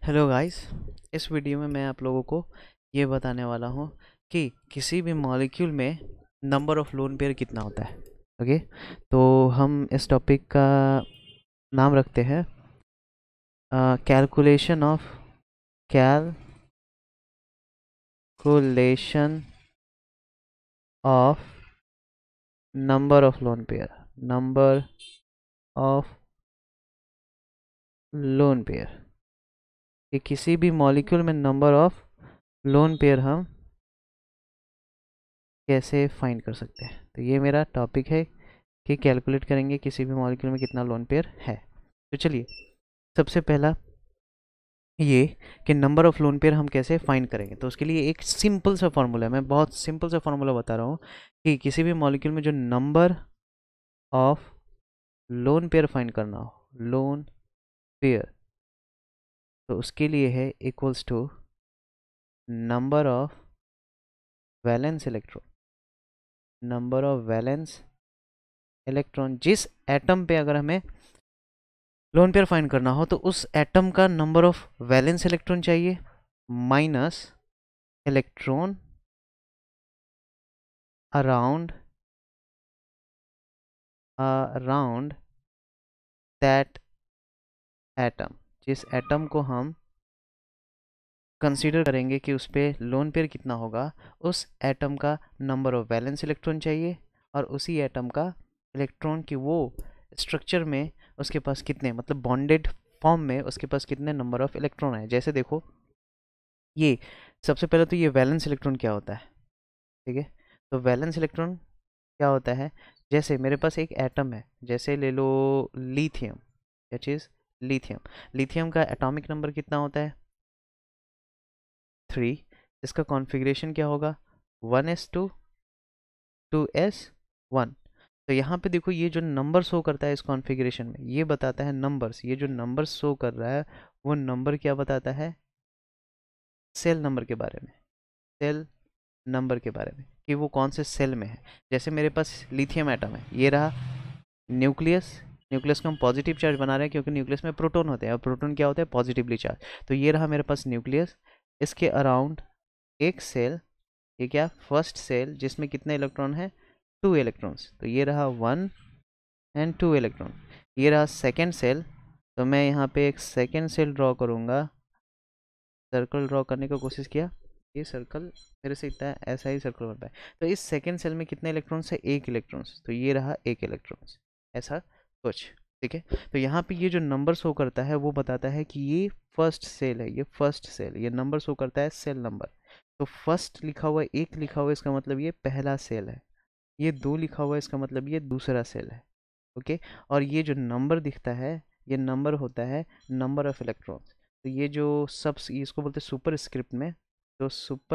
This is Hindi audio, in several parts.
Hello guys. इस वीडियो में मैं आप लोगों को ये बताने वाला हूँ कि किसी भी मॉलिक्यूल में नंबर ऑफ लोन पेयर कितना होता है। ओके, तो हम इस टॉपिक का नाम रखते हैं calculation of number of lone pair. Number of lone pair कि किसी भी मॉलिक्यूल में नंबर ऑफ लोन पेयर हम कैसे फाइंड कर सकते हैं। तो ये मेरा टॉपिक है कि कैलकुलेट करेंगे किसी भी मॉलिक्यूल में कितना लोन पेयर है। तो चलिए, सबसे पहला ये कि नंबर ऑफ लोन पेयर हम कैसे फाइंड करेंगे। तो उसके लिए एक सिंपल सा फॉर्मूला है, मैं बहुत सिंपल सा फॉर्मूला बता रहा हूँ कि किसी भी मॉलिक्यूल में जो number of lone pair find करना हो, लोन पेयर, तो उसके लिए है equals to number of valence electron. Number of valence electron, जिस एटम पे अगर हमें लोन पेयर फाइंड करना हो तो उस एटम का नंबर ऑफ वैलेंस इलेक्ट्रॉन चाहिए minus electron around that atom. जिस एटम को हम कंसीडर करेंगे कि उस पर लोन पेयर कितना होगा, उस एटम का नंबर ऑफ वैलेंस इलेक्ट्रॉन चाहिए और उसी एटम का इलेक्ट्रॉन की वो स्ट्रक्चर में उसके पास कितने, मतलब बॉन्डेड फॉर्म में उसके पास कितने नंबर ऑफ इलेक्ट्रॉन है। जैसे देखो, ये सबसे पहले तो ये वैलेंस इलेक्ट्रॉन क्या होता है, ठीक है। तो वैलेंस इलेक्ट्रॉन क्या होता है, जैसे मेरे पास एक एटम है, जैसे ले लो लिथियम। क्या चीज़? लिथियम। लिथियम का एटॉमिक नंबर कितना होता है? 3। इसका कॉन्फ़िगरेशन क्या होगा? 1s2 2s1। तो यहाँ पे देखो, ये जो नंबर शो करता है इस कॉन्फ़िगरेशन में, ये बताता है नंबर्स। ये जो नंबर शो कर रहा है वो नंबर क्या बताता है? सेल नंबर के बारे में। सेल नंबर के बारे में कि वो कौन से सेल में है। जैसे मेरे पास लिथियम एटम है, ये रहा न्यूक्लियस। न्यूक्लियस को हम पॉजिटिव चार्ज बना रहे हैं क्योंकि न्यूक्लियस में प्रोटॉन होते हैं और प्रोटॉन क्या होता है? Positively charge. तो ये रहा मेरे पास न्यूक्लियस। इसके अराउंड एक सेल, ये क्या? फर्स्ट सेल, जिसमें कितने इलेक्ट्रॉन है? 2 इलेक्ट्रॉन्स। तो ये रहा 1 एंड 2 इलेक्ट्रॉन। ये रहा सेकेंड सेल। तो मैं यहाँ पे एक सेकेंड सेल ड्रॉ करूँगा। सर्कल ड्रॉ करने की कोशिश किया, ये सर्कल मेरे से इतना ऐसा ही सर्कल बन पाए। तो इस सेकेंड सेल में कितने इलेक्ट्रॉन्स है? 1 इलेक्ट्रॉन्स। तो ये रहा 1 इलेक्ट्रॉन्स, ऐसा कुछ, ठीक है। तो यहाँ पे ये जो नंबर शो करता है वो बताता है कि ये फर्स्ट सेल है, ये फर्स्ट सेल। ये नंबर शो करता है सेल नंबर। तो फर्स्ट लिखा हुआ है, 1 लिखा हुआ है, इसका मतलब ये पहला सेल है। ये 2 लिखा हुआ है, इसका मतलब ये दूसरा सेल है। ओके। और ये जो नंबर दिखता है, ये नंबर होता है नंबर ऑफ इलेक्ट्रॉन्स। तो ये जो सब, इसको बोलते हैं सुपर स्क्रिप्ट में। तो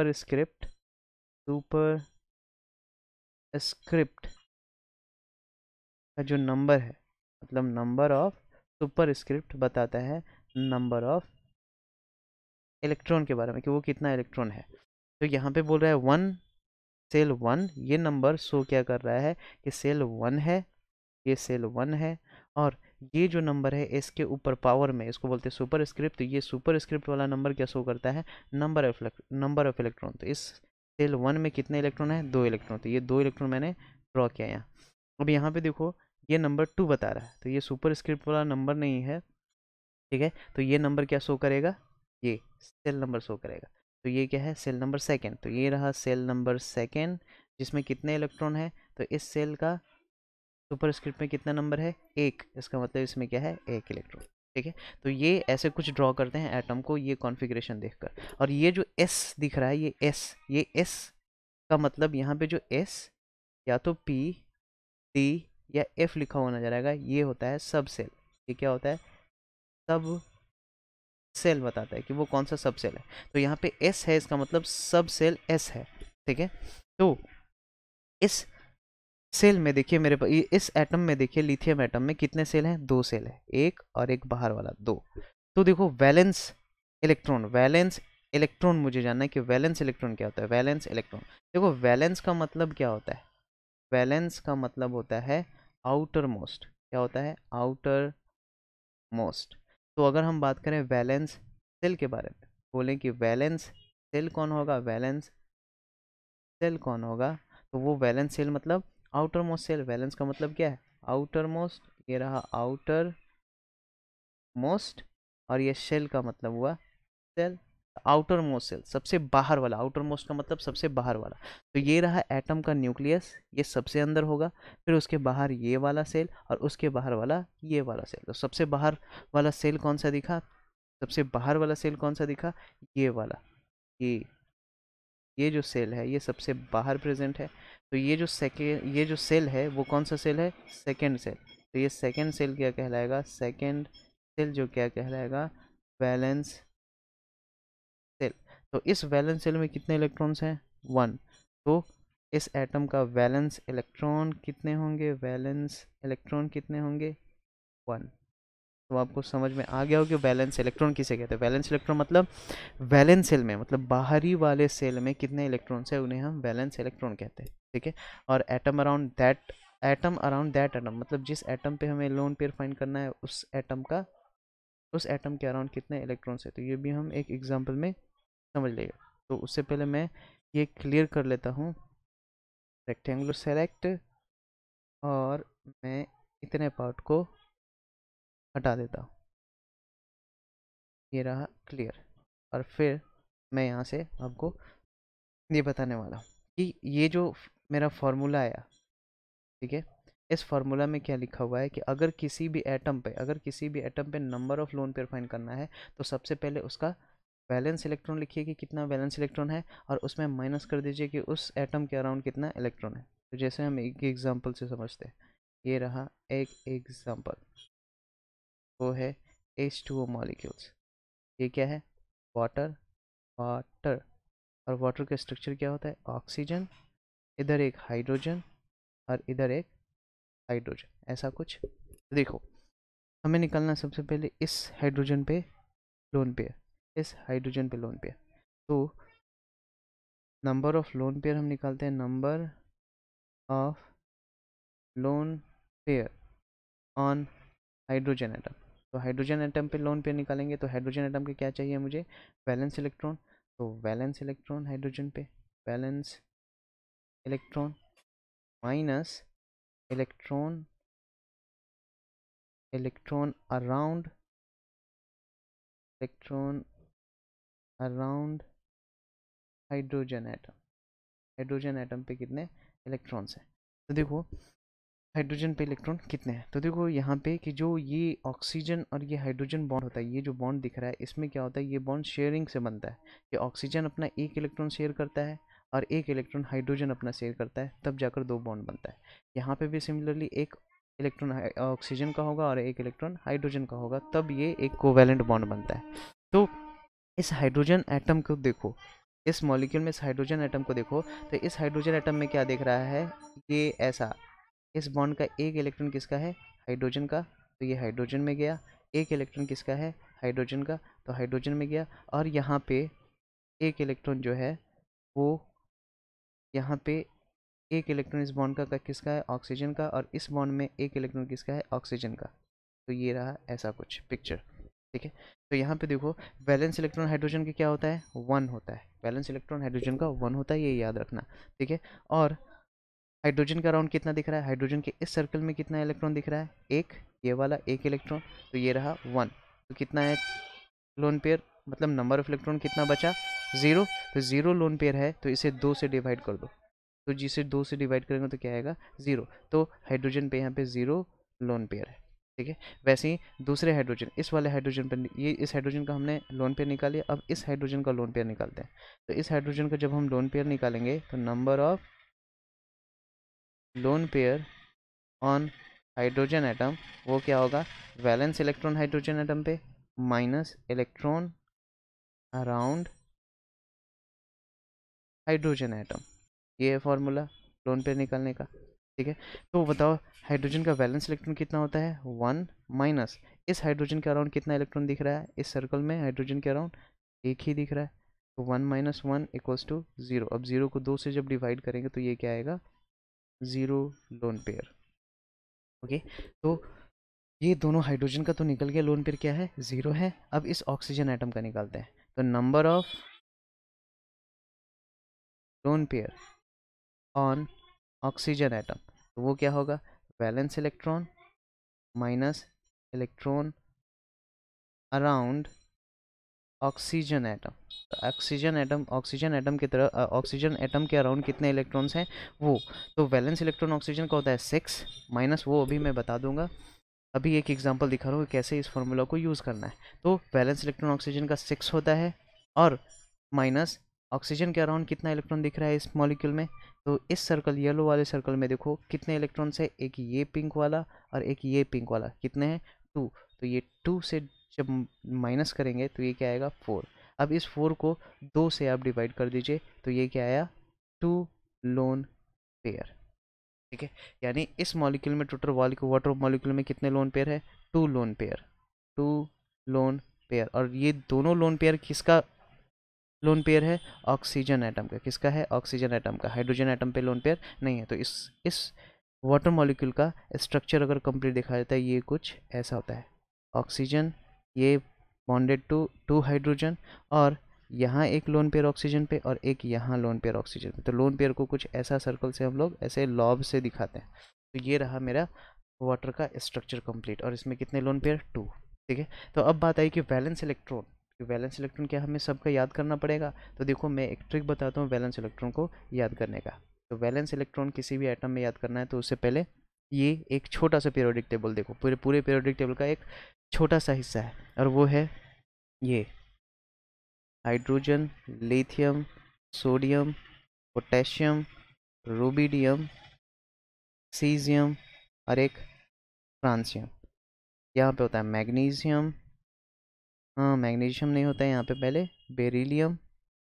सुपर स्क्रिप्ट का जो नंबर है, मतलब नंबर ऑफ सुपर स्क्रिप्ट बताता है नंबर ऑफ इलेक्ट्रॉन के बारे में कि वो कितना इलेक्ट्रॉन है। तो यहाँ पे बोल रहा है 1, सेल 1। ये नंबर शो क्या कर रहा है कि सेल 1 है, ये सेल 1 है। और ये जो नंबर है इसके ऊपर पावर में, इसको बोलते हैं सुपर स्क्रिप्ट। तो ये सुपर स्क्रिप्ट वाला नंबर क्या शो करता है? Number of electron. तो इस सेल 1 में कितने इलेक्ट्रॉन है? 2 इलेक्ट्रॉन। तो ये 2 इलेक्ट्रॉन मैंने ड्रॉ किया यहाँ। अब यहाँ पे देखो, ये नंबर 2 बता रहा है, तो ये सुपर स्क्रिप्ट वाला नंबर नहीं है, ठीक है। तो ये नंबर क्या शो करेगा? ये सेल नंबर शो करेगा। तो ये क्या है? Shell number second. तो ये रहा सेल नंबर सेकेंड, जिसमें कितने इलेक्ट्रॉन है? तो इस सेल का सुपर स्क्रिप्ट में कितना नंबर है? 1। इसका मतलब इसमें क्या है? 1 इलेक्ट्रॉन, ठीक है। तो ये ऐसे कुछ ड्रॉ करते हैं एटम को, ये कॉन्फ़िगरेशन देखकर। और ये जो एस दिख रहा है, ये एस का मतलब यहाँ पे जो एस या तो पी, डी या एफ लिखा हुआ नजर आएगा, ये होता है सब सेल। ये क्या होता है? सब सेल बताता है कि वो कौन सा सब सेल है। तो यहाँ पे एस है, इसका मतलब सब सेल एस है, ठीक है। तो इस सेल में देखिए, मेरे पास इस एटम में देखिए, लिथियम एटम में कितने सेल हैं? 2 सेल है, एक और एक बाहर वाला 2। तो देखो वैलेंस इलेक्ट्रॉन मुझे जानना है कि वैलेंस इलेक्ट्रॉन क्या होता है। वैलेंस इलेक्ट्रॉन, देखो वैलेंस का मतलब क्या होता है? वैलेंस का मतलब होता है आउटर मोस्ट। क्या होता है? Outer most. तो अगर हम बात करें वैलेंस सेल के बारे में बोलें कि वैलेंस सेल कौन होगा, वैलेंस सेल कौन होगा, तो वो वैलेंस सेल मतलब आउटर मोस्ट सेल। वैलेंस का मतलब क्या है, आउटर मोस्ट, ये रहा आउटर मोस्ट, और ये शेल का मतलब हुआ सेल, आउटर मोस्ट सेल सबसे बाहर वाला, आउटर मोस्ट का मतलब सबसे बाहर वाला। तो ये रहा एटम का न्यूक्लियस, ये सबसे अंदर होगा, फिर उसके बाहर ये वाला सेल, और उसके बाहर वाला ये वाला सेल। तो सबसे बाहर वाला सेल कौन सा दिखा, सबसे बाहर वाला सेल कौन सा दिखा, ये वाला, ये जो सेल है ये सबसे बाहर प्रेजेंट है। तो ये जो सेल है वो कौन सा सेल है, सेकेंड सेल। तो ये सेकेंड सेल क्या कहलाएगा, सेकेंड सेल जो क्या कहलाएगा, वैलेंस सेल। तो इस वैलेंस सेल में कितने इलेक्ट्रॉन्स हैं, 1। तो इस एटम का वैलेंस इलेक्ट्रॉन कितने होंगे, वैलेंस इलेक्ट्रॉन कितने होंगे, 1। तो आपको समझ में आ गया हो कि वैलेंस इलेक्ट्रॉन किसे कहते हैं। वैलेंस इलेक्ट्रॉन मतलब वैलेंस सेल में, मतलब बाहरी वाले सेल में कितने इलेक्ट्रॉन्स है उन्हें हम वैलेंस इलेक्ट्रॉन कहते हैं, ठीक है। और एटम अराउंड दैट एटम, मतलब जिस एटम पे हमें लोन पेयर फाइंड करना है उस एटम के अराउंड कितने इलेक्ट्रॉन्स है। तो ये भी हम एक एग्जांपल में समझ लेगा। तो उससे पहले मैं ये क्लियर कर लेता हूँ, रेक्टेंगुलर सेलेक्ट, और मैं इतने पार्ट को हटा देता हूँ, ये रहा क्लियर। और फिर मैं यहाँ से आपको ये बताने वाला हूँ कि ये जो मेरा फॉर्मूला आया, ठीक है, इस फार्मूला में क्या लिखा हुआ है कि अगर किसी भी एटम पे number of lone pair find करना है, तो सबसे पहले उसका वैलेंस इलेक्ट्रॉन लिखिए कि कितना वैलेंस इलेक्ट्रॉन है, और उसमें माइनस कर दीजिए कि उस एटम के अराउंड कितना इलेक्ट्रॉन है। तो जैसे हम एक एग्जांपल से समझते हैं, ये रहा एक एग्जांपल, वो है H2O मॉलिक्यूल्स। ये क्या है, वाटर, वाटर, और वाटर का स्ट्रक्चर क्या होता है, ऑक्सीजन, इधर एक हाइड्रोजन, और इधर एक हाइड्रोजन, ऐसा कुछ। देखो, हमें निकालना है सबसे पहले इस हाइड्रोजन पे लोन पेयर, इस हाइड्रोजन पे लोन पेयर। तो नंबर ऑफ लोन पेयर हम निकालते हैं, number of lone pair on hydrogen atom. तो हाइड्रोजन एटम पे लोन पेयर निकालेंगे, तो हाइड्रोजन एटम के क्या चाहिए मुझे, वैलेंस इलेक्ट्रॉन। तो वैलेंस इलेक्ट्रॉन हाइड्रोजन पे, valence electron minus electron, electron around, electron around hydrogen atom पे कितने इलेक्ट्रॉन्स हैं। तो देखो हाइड्रोजन पे इलेक्ट्रॉन कितने हैं, तो देखो यहाँ पे कि जो ये ऑक्सीजन और ये हाइड्रोजन बॉन्ड होता है, ये जो बॉन्ड दिख रहा है इसमें क्या होता है, ये बॉन्ड शेयरिंग से बनता है। कि ऑक्सीजन अपना एक इलेक्ट्रॉन शेयर करता है और एक इलेक्ट्रॉन हाइड्रोजन अपना शेयर करता है, तब जाकर दो बॉन्ड बनता है। यहाँ पे भी सिमिलरली एक इलेक्ट्रॉन ऑक्सीजन का होगा और एक इलेक्ट्रॉन हाइड्रोजन का होगा, तब ये एक कोवैलेंट बॉन्ड बनता है। तो इस हाइड्रोजन एटम को देखो, इस मॉलिक्यूल में इस हाइड्रोजन एटम को देखो, तो इस हाइड्रोजन एटम में क्या दिख रहा है, ये ऐसा, इस बॉन्ड का एक इलेक्ट्रॉन किसका है, हाइड्रोजन का, तो ये हाइड्रोजन में गया। एक इलेक्ट्रॉन किसका है, हाइड्रोजन का, तो हाइड्रोजन में गया। और यहाँ पे एक इलेक्ट्रॉन जो है वो, यहाँ पे एक इलेक्ट्रॉन इस बॉन्ड का किसका है, ऑक्सीजन का, और इस बॉन्ड में एक इलेक्ट्रॉन किसका है, ऑक्सीजन का। तो ये रहा ऐसा कुछ पिक्चर, ठीक है। तो यहाँ पे देखो वैलेंस इलेक्ट्रॉन हाइड्रोजन के क्या होता है, 1 होता है, वैलेंस इलेक्ट्रॉन हाइड्रोजन का 1 होता है, ये याद रखना, ठीक है। और हाइड्रोजन का राउंड कितना दिख रहा है, हाइड्रोजन के इस सर्कल में कितना इलेक्ट्रॉन दिख रहा है, एक, ये वाला एक इलेक्ट्रॉन, तो ये रहा 1। तो कितना है लोन पेयर, मतलब नंबर ऑफ इलेक्ट्रॉन कितना बचा, 0। तो 0 लोन पेयर है, तो इसे 2 से डिवाइड कर दो, तो जिसे 2 से डिवाइड करेंगे तो क्या आएगा, 0। तो हाइड्रोजन पे यहाँ पे 0 लोन पेयर है, ठीक है। वैसे ही दूसरे हाइड्रोजन, इस वाले हाइड्रोजन पर, ये इस हाइड्रोजन का हमने लोन पेयर निकालिए, अब इस हाइड्रोजन का लोन पेयर निकालते हैं। तो इस हाइड्रोजन का जब हम लोन पेयर निकालेंगे, तो number of lone pair on hydrogen atom वो क्या होगा, वैलेंस इलेक्ट्रॉन हाइड्रोजन एटम पे minus electron around hydrogen atom, ये है फॉर्मूला लोन पेयर निकालने का, ठीक है। तो बताओ हाइड्रोजन का वैलेंस इलेक्ट्रॉन कितना होता है, 1, माइनस इस हाइड्रोजन के अराउंड कितना इलेक्ट्रॉन दिख रहा है, इस सर्कल में हाइड्रोजन के अराउंड एक ही दिख रहा है, तो 1 माइनस 1 इक्वल्स टू 0। अब 0 को 2 से जब डिवाइड करेंगे तो ये क्या आएगा, 0 लोन पेयर, ओके। तो ये दोनों हाइड्रोजन का तो निकल गया, लोन पेयर क्या है, 0 है। अब इस ऑक्सीजन एटम का निकालते हैं, तो number of lone pair on oxygen atom, तो वो क्या होगा, valence electron minus electron around oxygen atom. तो ऑक्सीजन एटम की तरह ऑक्सीजन एटम के अराउंड कितने इलेक्ट्रॉन्स हैं वो, तो वैलेंस इलेक्ट्रॉन ऑक्सीजन का होता है 6 माइनस वो अभी मैं बता दूंगा। अभी एक एग्जांपल दिखा रहा हूँ कैसे इस फॉर्मूला को यूज़ करना है। तो वैलेंस इलेक्ट्रॉन ऑक्सीजन का 6 होता है और माइनस ऑक्सीजन के अराउंड कितना इलेक्ट्रॉन दिख रहा है इस मॉलिक्यूल में, तो इस सर्कल येलो वाले सर्कल में देखो कितने इलेक्ट्रॉन्स है, एक ये पिंक वाला और एक ये पिंक वाला, कितने हैं 2। तो ये 2 से जब माइनस करेंगे तो ये क्या आएगा 4। अब इस 4 को 2 से आप डिवाइड कर दीजिए तो ये क्या आया 2 लोन पेयर। ठीक है, यानी इस मॉलिक्यूल में टोटल वाटर मॉलिक्यूल में कितने लोन पेयर है, 2 लोन पेयर, 2 लोन पेयर। और ये दोनों लोन पेयर किसका लोन पेयर है, ऑक्सीजन एटम का। किसका है, ऑक्सीजन एटम का। हाइड्रोजन एटम पे लोन पेयर नहीं है। तो इस वाटर मॉलिक्यूल का स्ट्रक्चर अगर कंप्लीट दिखाया जाता है ये कुछ ऐसा होता है, ऑक्सीजन ये बॉन्डेड टू 2 हाइड्रोजन और यहाँ एक लोन पेयर ऑक्सीजन पे और एक यहाँ लोन पेयर ऑक्सीजन पे। तो लोन पेयर को कुछ ऐसा सर्कल से हम लोग ऐसे लॉब से दिखाते हैं। तो ये रहा मेरा वाटर का स्ट्रक्चर कंप्लीट, और इसमें कितने लोन पेयर 2। ठीक है, तो अब बात आई कि वैलेंस इलेक्ट्रॉन। वैलेंस इलेक्ट्रॉन क्या हमें सबका याद करना पड़ेगा, तो देखो मैं एक ट्रिक बताता हूँ वैलेंस इलेक्ट्रॉन को याद करने का। तो वैलेंस इलेक्ट्रॉन किसी भी एटम में याद करना है तो उससे पहले ये एक छोटा सा पीरियोडिक टेबल देखो, पूरे पूरे पीरियोडिक टेबल का एक छोटा सा हिस्सा है और वो है ये hydrogen, lithium, sodium, potassium, rubidium, caesium और एक फ्रांसियम। यहाँ पे होता है मैग्नीशियम, हाँ मैग्नीशियम नहीं होता है यहाँ पे, पहले beryllium,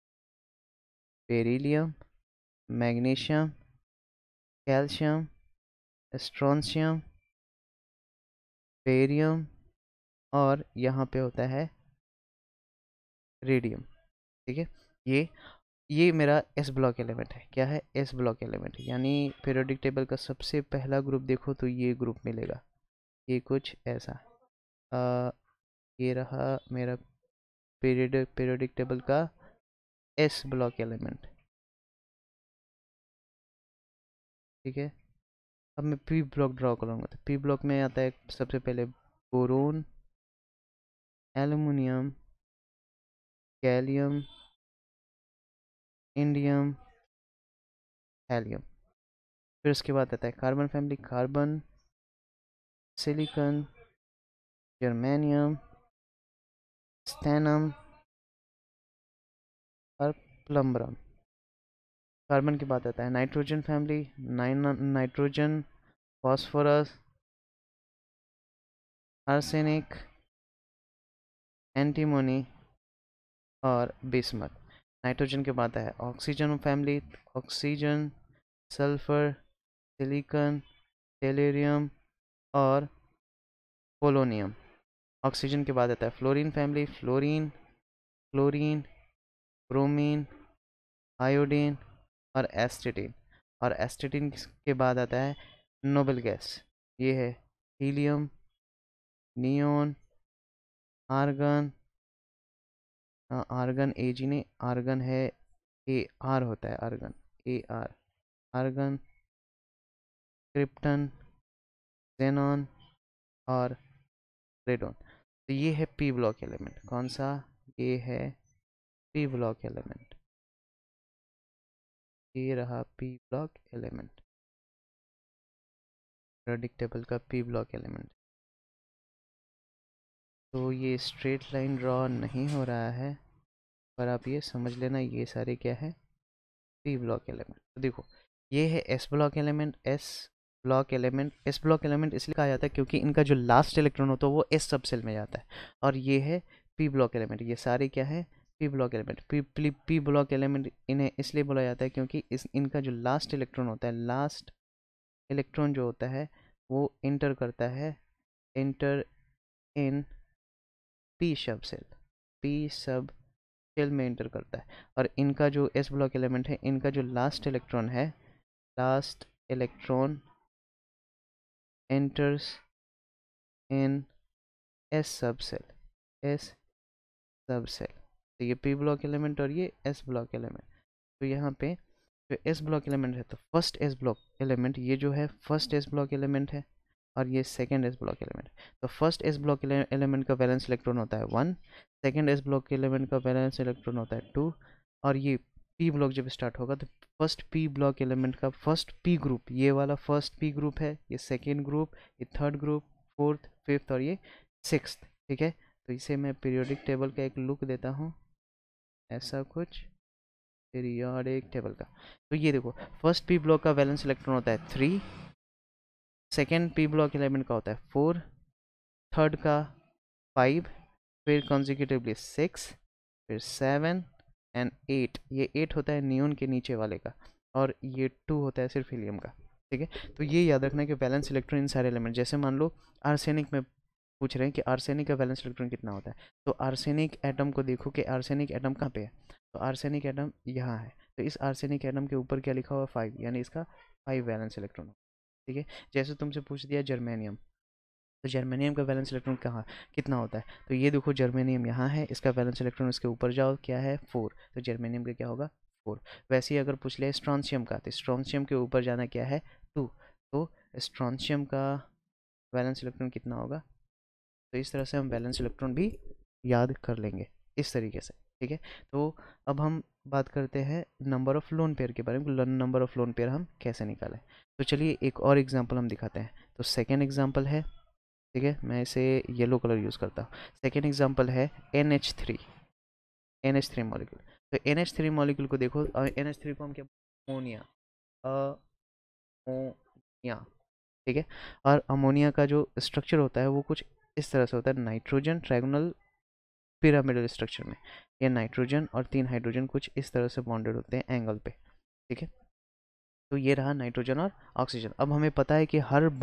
beryllium, magnesium, calcium, strontium, barium और यहाँ पे होता है रेडियम। ठीक है, ये मेरा एस ब्लॉक एलिमेंट है। क्या है, एस ब्लॉक एलिमेंट, यानी पीरियोडिक टेबल का सबसे पहला ग्रुप देखो तो ये ग्रुप मिलेगा, ये कुछ ऐसा। आ, ये रहा मेरा पीरियोडिक टेबल का एस ब्लॉक एलिमेंट। ठीक है, अब मैं पी ब्लॉक ड्रॉ करूँगा तो पी ब्लॉक में आता है सबसे पहले boron, aluminium, gallium, indium, helium. फिर उसके बाद आता है carbon family, carbon, silicon, germanium, stannum और प्लम्बरम। कार्बन के बाद आता है nitrogen family, nitrogen, phosphorus, arsenic, antimony और बिस्मथ। नाइट्रोजन के बाद है oxygen family, oxygen, sulphur, silicon, tellurium और पोलोनियम। ऑक्सीजन के बाद आता है fluorine family, fluorine, chlorine, bromine, iodine और एस्टेटिन। और एस्टेटिन के बाद आता है नोबल गैस, ये है helium, neon, argon, argon A G नहीं, आर्गन है ए आर होता है, argon A R, argon, krypton, xenon और रेडोन। तो ये है पी ब्लॉक एलिमेंट। कौन सा, ये है पी ब्लॉक एलिमेंट, ये रहा P block element, periodic table का पी ब्लॉक एलिमेंट। तो ये स्ट्रेट लाइन ड्रॉ नहीं हो रहा है, पर आप ये समझ लेना ये सारे क्या है, पी ब्लॉक एलिमेंट। तो देखो ये है S block element, S block element. S block element इसलिए कहा जाता है क्योंकि इनका जो लास्ट इलेक्ट्रॉन होता है वो एस सब सेल में जाता है। और ये है पी ब्लॉक एलिमेंट, ये सारे क्या है, P block element. P block element इन्हें इसलिए बोला जाता है क्योंकि इनका जो लास्ट इलेक्ट्रॉन होता है, लास्ट इलेक्ट्रॉन जो होता है वो इंटर करता है, enter in P sub shell, P sub shell में इंटर करता है। और इनका जो एस ब्लॉक एलिमेंट है, इनका जो लास्ट इलेक्ट्रॉन है, last electron enters in S sub shell, S sub shell. तो ये पी ब्लॉक एलिमेंट और ये एस ब्लॉक एलिमेंट। तो यहाँ पे जो एस ब्लॉक एलिमेंट है, तो फर्स्ट एस ब्लॉक एलिमेंट ये जो है फर्स्ट एस ब्लॉक एलिमेंट है और ये सेकेंड एस ब्लॉक एलिमेंट। तो फर्स्ट एस ब्लॉक एलिमेंट का वैलेंस इलेक्ट्रॉन होता है 1, सेकेंड एस ब्लॉक एलिमेंट का वैलेंस इलेक्ट्रॉन होता है 2, और ये पी ब्लॉक जब स्टार्ट होगा तो फर्स्ट पी ब्लॉक एलिमेंट का फर्स्ट पी ग्रुप, ये वाला फर्स्ट पी ग्रुप है, ये सेकेंड ग्रुप, ये थर्ड ग्रुप, फोर्थ, फिफ्थ और ये सिक्स्थ। ठीक है, तो इसे मैं पीरियोडिक टेबल का एक लुक देता हूँ, ऐसा कुछ पीरियोडिक टेबल का। तो ये देखो, फर्स्ट पी ब्लॉक का वैलेंस इलेक्ट्रॉन होता है 3, सेकेंड पी ब्लॉक एलिमेंट का होता है 4, थर्ड का 5, फिर कॉन्जिक्यूटिवली 6, फिर 7 एंड 8। ये 8 होता है नियोन के नीचे वाले का, और ये 2 होता है सिर्फ हीलियम का। ठीक है, तो ये याद रखना है कि वैलेंस इलेक्ट्रॉन इन सारे एलिमेंट, जैसे मान लो आर्सेनिक में पूछ रहे हैं कि आर्सेनिक का वैलेंस इलेक्ट्रॉन कितना होता है, तो आर्सेनिक एटम को देखो कि आर्सेनिक एटम कहाँ पे है, तो आर्सेनिक एटम यहाँ है। तो इस आर्सेनिक एटम के ऊपर क्या लिखा हुआ है 5, यानी इसका 5 वैलेंस इलेक्ट्रॉन। ठीक है, जैसे तुमसे पूछ दिया जर्मेनियम, तो जर्मेनियम का वैलेंस इलेक्ट्रॉन कहाँ कितना होता है, तो ये देखो जर्मेनियम यहाँ है, इसका वैलेंस इलेक्ट्रॉन इसके ऊपर जाओ क्या है 4, तो जर्मेनियम का क्या होगा 4। वैसे ही अगर पूछ लिया स्ट्रॉन्शियम का, तो स्ट्रॉन्शियम के ऊपर जाना क्या है 2, तो स्ट्रॉन्शियम का वैलेंस इलेक्ट्रॉन कितना होगा। तो इस तरह से हम वैलेंस इलेक्ट्रॉन भी याद कर लेंगे इस तरीके से। ठीक है, तो अब हम बात करते हैं नंबर ऑफ लोन पेयर के बारे में, नंबर ऑफ लोन पेयर हम कैसे निकालें। तो चलिए एक और एग्जांपल हम दिखाते हैं। तो सेकेंड एग्जांपल है, ठीक है, मैं इसे येलो कलर यूज़ करता हूँ। सेकेंड एग्जांपल है NH3, NH3 मॉलिक्यूल। तो NH3 मॉलिक्यूल को देखो, NH3 को हम क्या, अमोनिया, अमोनिया। ठीक है, और अमोनिया का जो स्ट्रक्चर होता है वो कुछ इस तरह से होता है, नाइट्रोजन ट्रायगोनल पिरामिडल स्ट्रक्चर में। ये नाइट्रोजन और 3 हाइड्रोजन कुछ इस तरह से बॉन्डेड होते हैं एंगल पे। ठीक है, तो ये रहा नाइट्रोजन और ऑक्सीजन। अब हमें पता है कि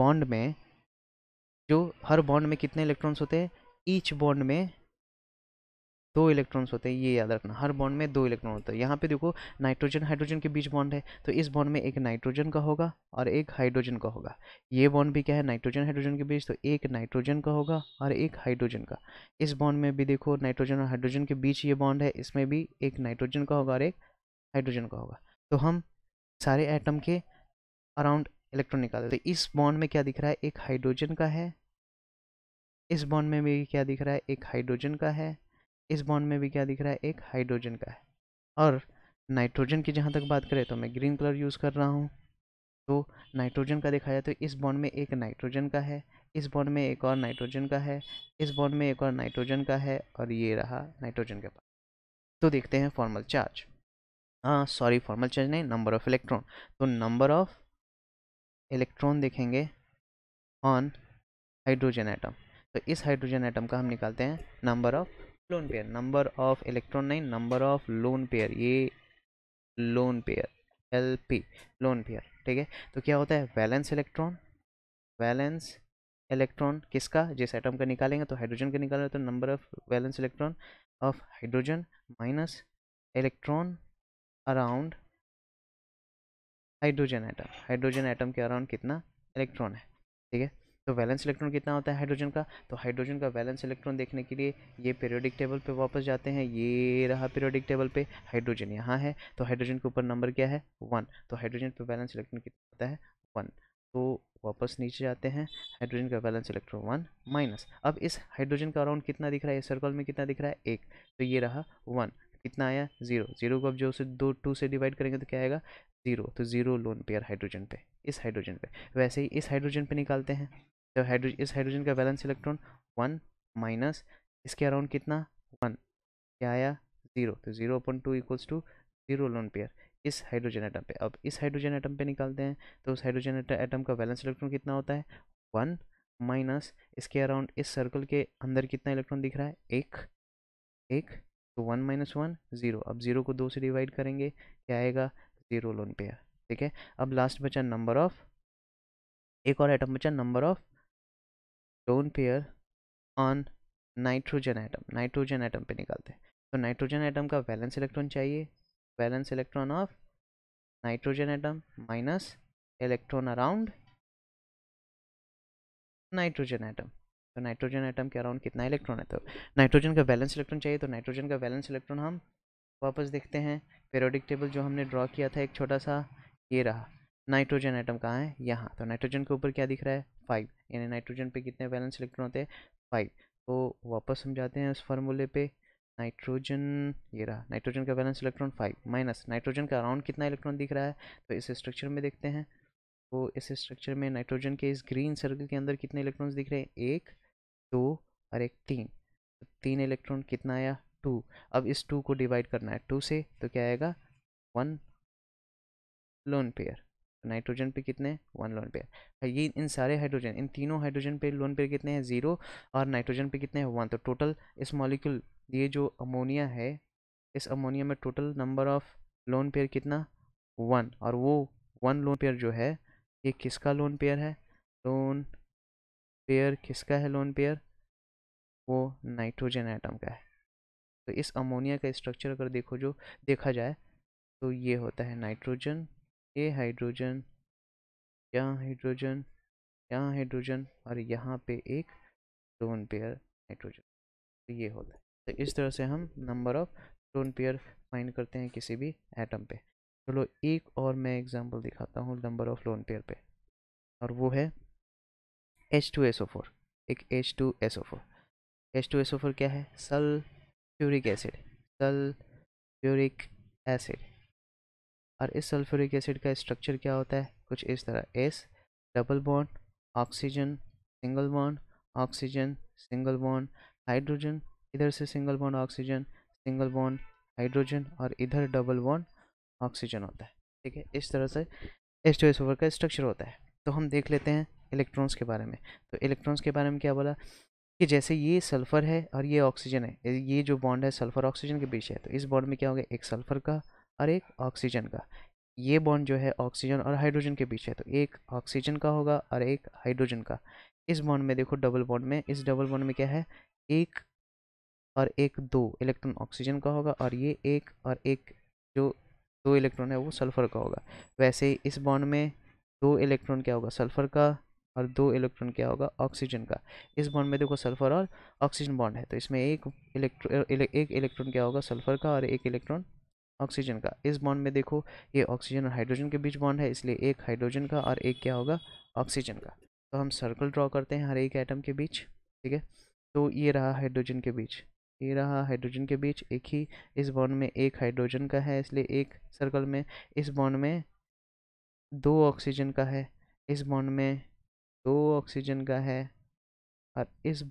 हर बॉन्ड में कितने इलेक्ट्रॉन्स होते हैं, ईच बॉन्ड में 2 इलेक्ट्रॉन्स होते हैं, ये याद रखना, हर बॉन्ड में 2 इलेक्ट्रॉन होता है। यहाँ पे देखो नाइट्रोजन हाइड्रोजन के बीच बॉन्ड है, तो इस बॉन्ड में एक नाइट्रोजन का होगा और एक हाइड्रोजन का होगा। ये बॉन्ड भी क्या है, नाइट्रोजन हाइड्रोजन के बीच, तो एक नाइट्रोजन का होगा और एक हाइड्रोजन का। इस बॉन्ड में भी देखो नाइट्रोजन और हाइड्रोजन के बीच ये बॉन्ड है, इसमें भी एक नाइट्रोजन का होगा और एक हाइड्रोजन का होगा। तो हम सारे एटम के अराउंड इलेक्ट्रॉन निकालते हैं। तो इस बॉन्ड में क्या दिख रहा है, एक हाइड्रोजन का है, इस बॉन्ड में भी क्या दिख रहा है, एक हाइड्रोजन का है, इस बॉन्ड में भी क्या दिख रहा है, एक हाइड्रोजन का है। और नाइट्रोजन की जहाँ तक बात करें तो मैं ग्रीन कलर यूज़ कर रहा हूँ। तो नाइट्रोजन का देखा जाए तो इस बॉन्ड में एक नाइट्रोजन का है, इस बॉन्ड में एक और नाइट्रोजन का है, इस बॉन्ड में एक और नाइट्रोजन का है, और ये रहा नाइट्रोजन के पास। तो देखते हैं formal charge, sorry formal charge नहीं, नंबर ऑफ इलेक्ट्रॉन। तो नंबर ऑफ इलेक्ट्रॉन देखेंगे ऑन हाइड्रोजन एटम। तो इस हाइड्रोजन एटम का हम निकालते हैं number of lone pair, number of electron नहीं, नंबर ऑफ लोन पेयर, ये lone pair, LP, lone pair. ठीक है, तो क्या होता है, वैलेंस इलेक्ट्रॉन, वैलेंस इलेक्ट्रॉन किसका, जिस एटम का निकालेंगे तो हाइड्रोजन का निकालेंगे, तो number of valence electron of hydrogen minus electron around hydrogen atom के अराउंड कितना इलेक्ट्रॉन है। ठीक है, तो वैलेंस इलेक्ट्रॉन कितना होता है हाइड्रोजन का, तो हाइड्रोजन का वैलेंस इलेक्ट्रॉन देखने के लिए ये पीरियोडिक टेबल पे वापस जाते हैं, ये रहा पीरियोडिक टेबल पे, हाइड्रोजन यहाँ है, तो हाइड्रोजन के ऊपर नंबर क्या है 1, तो हाइड्रोजन पे वैलेंस इलेक्ट्रॉन कितना होता है 1। तो वापस नीचे जाते हैं, हाइड्रोजन का वैलेंस इलेक्ट्रॉन 1 माइनस, अब इस हाइड्रोजन का अराउंड कितना दिख रहा है, इस सर्कल में कितना दिख रहा है 1, तो ये रहा 1, कितना आया 0, 0 को अब जो से 2 से डिवाइड करेंगे तो क्या आएगा 0, तो 0 लोन पेयर हाइड्रोजन पे, इस हाइड्रोजन पे। वैसे ही इस हाइड्रोजन पे निकालते हैं, तो इस हाइड्रोजन का वैलेंस इलेक्ट्रॉन 1 माइनस इसके अराउंड कितना 1, क्या आया 0, तो 0/2 इक्वल्स टू 0 लोन पेयर इस हाइड्रोजन एटम पे। अब इस हाइड्रोजन एटम पे निकालते हैं, तो उस हाइड्रोजन एटम का वैलेंस इलेक्ट्रॉन कितना होता है 1 माइनस इसके अराउंड इस सर्कल के अंदर कितना इलेक्ट्रॉन दिख रहा है 1, 1, तो 1 माइनस 1 0, अब 0 को 2 से डिवाइड करेंगे क्या आएगा 0 लोन पेयर। ठीक है, अब लास्ट बचा नंबर ऑफ, एक और एटम बचा number of lone pair on nitrogen atom पे निकालते हैं। तो नाइट्रोजन एटम का वैलेंस इलेक्ट्रॉन चाहिए, valence electron of nitrogen atom minus electron around nitrogen atom. तो नाइट्रोजन एटम के अराउंड कितना इलेक्ट्रॉन है, तो नाइट्रोजन का वैलेंस इलेक्ट्रॉन चाहिए, तो नाइट्रोजन का वैलेंस इलेक्ट्रॉन हम वापस देखते हैं। पीरियोडिक टेबल जो हमने ड्रॉ किया था एक छोटा सा, ये रहा। नाइट्रोजन एटम कहाँ है, यहाँ। तो नाइट्रोजन के ऊपर क्या दिख रहा है, 5, यानी नाइट्रोजन पे कितने वैलेंस इलेक्ट्रॉन होते हैं, 5। तो वापस हम जाते हैं उस फार्मूले पे। नाइट्रोजन, ये रहा, नाइट्रोजन का वैलेंस इलेक्ट्रॉन 5 माइनस नाइट्रोजन का अराउंड कितना इलेक्ट्रॉन दिख रहा है, तो इस स्ट्रक्चर में देखते हैं। तो इस स्ट्रक्चर में नाइट्रोजन के इस ग्रीन सर्कल के अंदर कितने इलेक्ट्रॉन्स दिख रहे हैं, 1 2 और एक 3। तो 3 इलेक्ट्रॉन कितना आया, 2। अब इस 2 को डिवाइड करना है 2 से, तो क्या आएगा, 1 लोन पेयर। तो नाइट्रोजन पे कितने, 1 लोन पेयर। ये इन सारे हाइड्रोजन, इन तीनों हाइड्रोजन पे लोन पेयर कितने हैं, 0, और नाइट्रोजन पे कितने हैं, 1। तो टोटल इस मॉलिक्यूल, ये जो अमोनिया है, इस अमोनिया में total number of lone pair कितना, 1। और वो 1 लोन पेयर जो है, ये किसका लोन पेयर है, लोन पेयर किसका है, लोन पेयर वो नाइट्रोजन एटम का है। तो इस अमोनिया का स्ट्रक्चर अगर देखा जाए, तो ये होता है नाइट्रोजन, ये हाइड्रोजन, यहाँ हाइड्रोजन, यहाँ हाइड्रोजन, और यहाँ पे एक लोन पेयर नाइट्रोजन। तो ये होता है। तो इस तरह से हम number of lone pair find करते हैं किसी भी एटम पे। चलो एक और मैं एग्जांपल दिखाता हूँ नंबर ऑफ लोन पेयर पे, और वो है H2SO4। एक H2SO4, H2SO4 क्या है, सल्फ्यूरिक एसिड, सल्फ्यूरिक एसिड। और इस सल्फ्यूरिक एसिड का स्ट्रक्चर क्या होता है, कुछ इस तरह, S double bond oxygen, single bond oxygen, single bond hydrogen, इधर से single bond oxygen, single bond hydrogen, और इधर डबल बॉन्ड ऑक्सीजन होता है। ठीक है, इस तरह से H2SO4 का स्ट्रक्चर होता है। तो हम देख लेते हैं इलेक्ट्रॉन्स के बारे में। तो इलेक्ट्रॉन्स के बारे में क्या बोला, कि जैसे ये सल्फर है और ये ऑक्सीजन है, ये जो बॉन्ड है सल्फर ऑक्सीजन के बीच है, तो इस बॉन्ड में क्या होगा, एक सल्फर का और एक ऑक्सीजन का। ये बॉन्ड जो है ऑक्सीजन और हाइड्रोजन के बीच है, तो एक ऑक्सीजन का होगा और एक हाइड्रोजन का। इस बॉन्ड में देखो, डबल बॉन्ड में, इस डबल बॉन्ड में क्या है, एक और एक 2 इलेक्ट्रॉन ऑक्सीजन का होगा, और ये एक और एक जो 2 इलेक्ट्रॉन है वो सल्फर का होगा। वैसे ही इस बॉन्ड में 2 इलेक्ट्रॉन क्या होगा, सल्फर का, और 2 इलेक्ट्रॉन क्या होगा, ऑक्सीजन का। इस बॉन्ड में देखो सल्फर और ऑक्सीजन बॉन्ड है, तो इसमें एक इलेक्ट्रॉन क्या होगा, सल्फर का, और एक इलेक्ट्रॉन ऑक्सीजन का। इस बॉन्ड में देखो, ये ऑक्सीजन और हाइड्रोजन के बीच बॉन्ड है, इसलिए एक हाइड्रोजन का और एक क्या होगा, ऑक्सीजन का। तो हम सर्कल ड्रॉ करते हैं हर एक एटम के बीच। ठीक है, तो ये रहा हाइड्रोजन के बीच, ये रहा हाइड्रोजन के बीच एक ही, इस बॉन्ड में एक हाइड्रोजन का है, इसलिए एक सर्कल में। इस बॉन्ड में 2 ऑक्सीजन का है, इस बॉन्ड में 2 ऑक्सीजन का है, और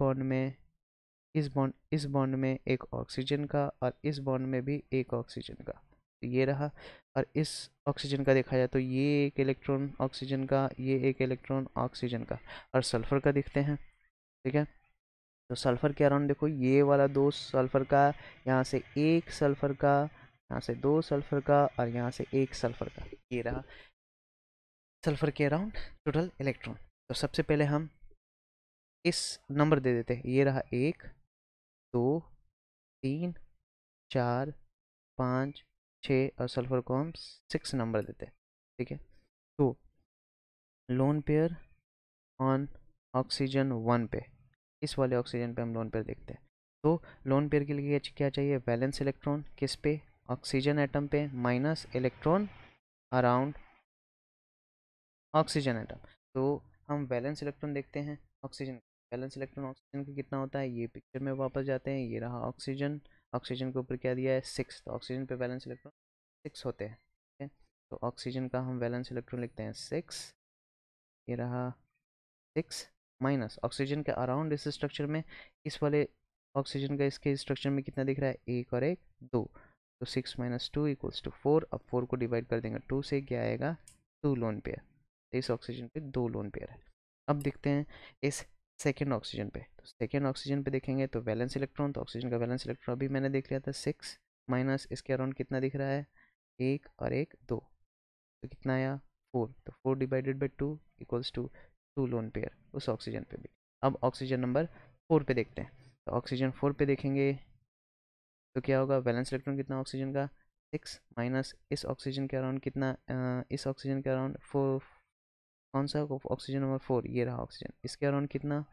इस बॉन्ड में एक ऑक्सीजन का, और इस बॉन्ड में भी एक ऑक्सीजन का। तो ये रहा। और इस ऑक्सीजन का देखा जाए तो ये एक इलेक्ट्रॉन ऑक्सीजन का, ये एक इलेक्ट्रॉन ऑक्सीजन का, और सल्फर का दिखते हैं। ठीक है, तो सल्फर के अराउंड देखो, ये वाला 2 सल्फर का, यहाँ से एक सल्फर का, यहाँ से 2 सल्फर का, और यहाँ से एक सल्फर का। ये रहा सल्फर के अराउंड टोटल इलेक्ट्रॉन। तो सबसे पहले हम इस नंबर दे देते हैं, ये रहा 1 2 3 4 5 6, और सल्फर को हम 6 नंबर देते हैं। ठीक है, तो लोन पेयर ऑन ऑक्सीजन 1 पे, इस वाले ऑक्सीजन पे हम लोन पेयर देखते हैं। तो लोन पेयर के लिए क्या चाहिए, वैलेंस इलेक्ट्रॉन किस पे, ऑक्सीजन एटम पे, minus electron around oxygen atom. तो हम वैलेंस इलेक्ट्रॉन देखते हैं ऑक्सीजन, वैलेंस इलेक्ट्रॉन ऑक्सीजन का कितना होता है, ये पिक्चर में वापस जाते हैं, ये रहा ऑक्सीजन, ऑक्सीजन के ऊपर क्या दिया है, 6। तो ऑक्सीजन पे वैलेंस इलेक्ट्रॉन 6 होते हैं। ठीक है, तो ऑक्सीजन का हम वैलेंस इलेक्ट्रॉन लिखते हैं 6, ये रहा 6, माइनस ऑक्सीजन के अराउंड इस स्ट्रक्चर में, इस वाले ऑक्सीजन का इसके स्ट्रक्चर में कितना दिख रहा है, एक और एक 2। तो 6 माइनस 2 इक्वल्स टू 4। अब 4 को डिवाइड कर देंगे 2 से, क्या आएगा, 2 लोन पेयर। इस ऑक्सीजन पे 2 लोन पेयर है। अब देखते हैं इस सेकेंड ऑक्सीजन पे। तो सेकेंड ऑक्सीजन पे देखेंगे तो वैलेंस इलेक्ट्रॉन, तो ऑक्सीजन का वैलेंस इलेक्ट्रॉन अभी मैंने देख लिया था 6, माइनस इसके अराउंड कितना दिख रहा है, एक और एक 2। तो कितना आया, 4। तो 4 divided by 2 equals to 2 lone pair उस ऑक्सीजन पे भी। अब ऑक्सीजन नंबर 4 पे देखते हैं। तो ऑक्सीजन 4 पे देखेंगे तो क्या होगा, वैलेंस इलेक्ट्रॉन कितना ऑक्सीजन का, 6, माइनस इस ऑक्सीजन के अराउंड कितना, इस ऑक्सीजन के अराउंड 4, कौन सा ऑक्सीजन नंबर 4, ये रहा ऑक्सीजन, इसके अराउंड कितना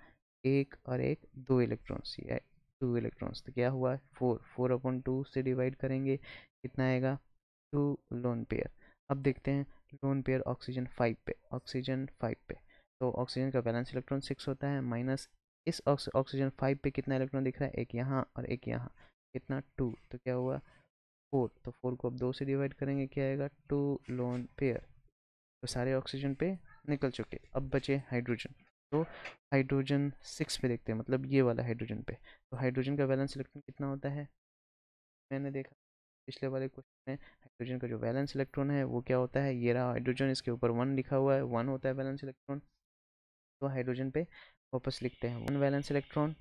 एक और एक 2 इलेक्ट्रॉन्स, ये 2 इलेक्ट्रॉन्स, तो क्या हुआ 4/2 से डिवाइड करेंगे कितना आएगा 2 लोन पेयर। अब देखते हैं लोन पेयर ऑक्सीजन 5 पे, ऑक्सीजन 5 पे, तो ऑक्सीजन का वैलेंस इलेक्ट्रॉन 6 होता है, माइनस इस ऑक्सीजन 5 पे कितना इलेक्ट्रॉन दिख रहा है, एक यहाँ और एक यहाँ, कितना 2, तो क्या हुआ 4, तो 4 को अब 2 से डिवाइड करेंगे क्या आएगा 2 लोन पेयर। तो सारे ऑक्सीजन पे निकल चुके, अब बचे हाइड्रोजन। तो हाइड्रोजन 6 पे देखते हैं, मतलब ये वाला हाइड्रोजन पे, तो हाइड्रोजन का वैलेंस इलेक्ट्रॉन कितना होता है, मैंने देखा पिछले वाले क्वेश्चन में, हाइड्रोजन का जो वैलेंस इलेक्ट्रॉन है वो क्या होता है, ये रहा हाइड्रोजन, इसके ऊपर 1 लिखा हुआ है, 1 होता है वैलेंस इलेक्ट्रॉन। तो हाइड्रोजन पे वापस लिखते हैं 1 वैलेंस इलेक्ट्रॉन,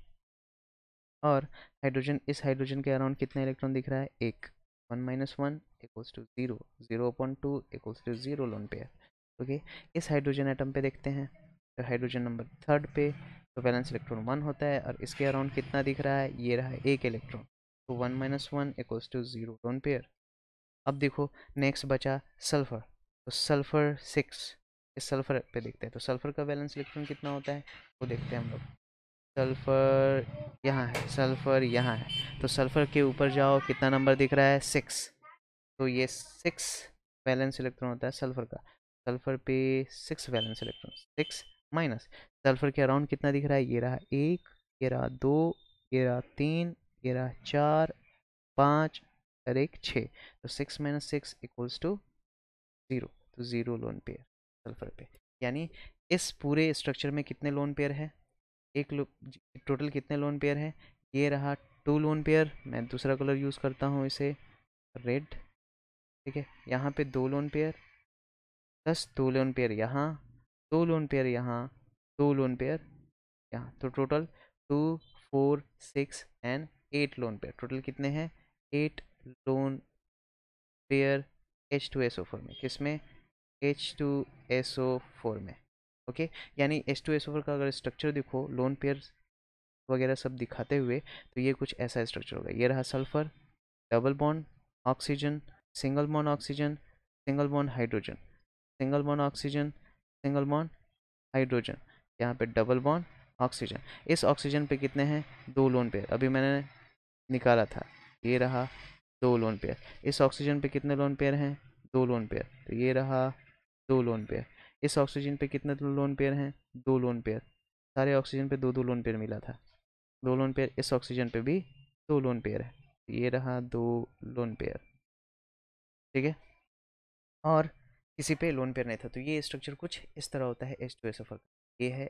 और हाइड्रोजन, इस हाइड्रोजन के अराउंड कितना इलेक्ट्रॉन दिख रहा है, एक, 1 - 1 equals to 0, 0/2 equals to 0 lone pair. Okay, इस हाइड्रोजन एटम पे देखते हैं, तो हाइड्रोजन नंबर 3 पे, तो वैलेंस इलेक्ट्रॉन 1 होता है, और इसके अराउंड कितना दिख रहा है, ये रहा एक इलेक्ट्रॉन, तो 1 - 1 इक्वल्स टू 0 लोन पेयर। अब देखो नेक्स्ट बचा सल्फर, तो सल्फर 6, इस सल्फर पे देखते हैं, तो सल्फर का वैलेंस इलेक्ट्रॉन कितना होता है वो देखते हैं हम लोग। सल्फर यहाँ है, सल्फर यहाँ है, तो सल्फर के ऊपर जाओ, कितना नंबर दिख रहा है 6, तो ये 6 वैलेंस इलेक्ट्रॉन होता है सल्फर का, सल्फर पे 6 वैलेंस इलेक्ट्रॉन, 6 माइनस सल्फर के अराउंड कितना दिख रहा है, ये रहा एक, ये रहा 2, ये रहा 3, ये रहा 4, 5 और एक 6, तो 6 - 6 इक्वल्स टू 0, तो 0 लोन पेयर सल्फर पे। यानी इस पूरे स्ट्रक्चर में कितने लोन पेयर है, एक टोटल कितने लोन पेयर है, ये रहा 2 लोन पेयर, मैं दूसरा कलर यूज़ करता हूँ इसे रेड, ठीक है, यहाँ पे 2 lone pair plus 2 lone pair यहाँ, 2 लोन पेयर यहाँ, 2 लोन पेयर यहाँ, तो total 2, 4, 6 and 8 lone pair, total कितने हैं 8 लोन पेयर H2SO4 में, किसमें H2SO4 में। ओके, यानी H2SO4 का अगर स्ट्रक्चर देखो लोन पेयर वगैरह सब दिखाते हुए, तो ये कुछ ऐसा स्ट्रक्चर होगा, ये रहा sulphur, double bond oxygen, single bond oxygen, single bond hydrogen, single bond oxygen, single bond hydrogen, यहाँ पे डबल बॉन्ड ऑक्सीजन। इस ऑक्सीजन पे कितने हैं 2 लोन पेयर, अभी मैंने निकाला था, ये रहा 2 लोन पेयर। इस ऑक्सीजन पे कितने लोन पेयर हैं 2 लोन पेयर, तो ये रहा 2 लोन पेयर। इस ऑक्सीजन पे कितने लोन पेयर हैं 2 लोन पेयर, सारे ऑक्सीजन पे 2-2 लोन पेयर मिला था, 2 लोन पेयर, इस ऑक्सीजन पे भी 2 लोन पेयर है, ये रहा 2 लोन पेयर, ठीक है, और किसी पे लोन पेयर नहीं था। तो ये स्ट्रक्चर कुछ इस तरह होता है H2SO4 का। ये है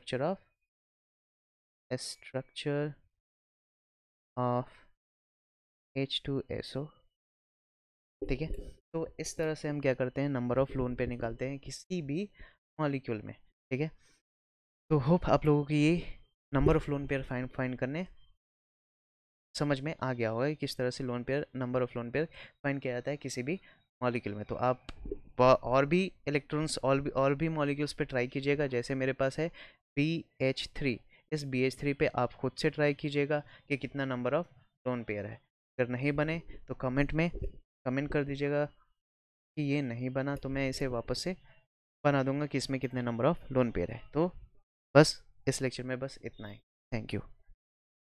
स्ट्रक्चर ऑफ H2SO, ठीक है। तो इस तरह से हम क्या करते हैं, नंबर ऑफ लोन पेयर निकालते हैं किसी भी मॉलिक्यूल में, ठीक है। तो होप आप लोगों को ये number of lone pair find करने समझ में आ गया होगा कि किस तरह से lone pair, number of lone pair find किया जाता है किसी भी मॉलिक्यूल में। तो आप और भी इलेक्ट्रॉन्स और भी मॉलिक्यूल्स पे ट्राई कीजिएगा, जैसे मेरे पास है BH3, इस BH3 पे आप खुद से ट्राई कीजिएगा कि कितना नंबर ऑफ लोन पेयर है। अगर नहीं बने तो कमेंट में कमेंट कर दीजिएगा कि ये नहीं बना, तो मैं इसे वापस से बना दूंगा कि इसमें कितने नंबर ऑफ लोन पेयर है। तो बस इस लेक्चर में बस इतना ही, थैंक यू।